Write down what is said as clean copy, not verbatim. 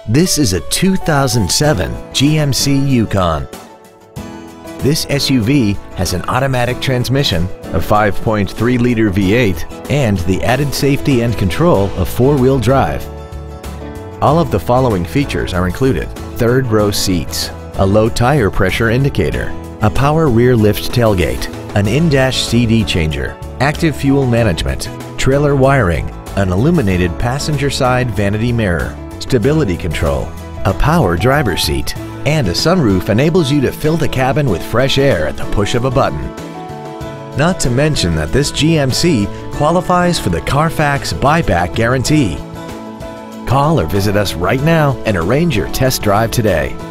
This is a 2007 GMC Yukon. This SUV has an automatic transmission, a 5.3-liter V8, and the added safety and control of four-wheel drive. All of the following features are included: third-row seats, a low tire pressure indicator, a power rear lift tailgate, an in-dash CD changer, active fuel management, trailer wiring, an illuminated passenger side vanity mirror, stability control, a power driver's seat, and a sunroof enables you to fill the cabin with fresh air at the push of a button. Not to mention that this GMC qualifies for the Carfax buyback guarantee. Call or visit us right now and arrange your test drive today.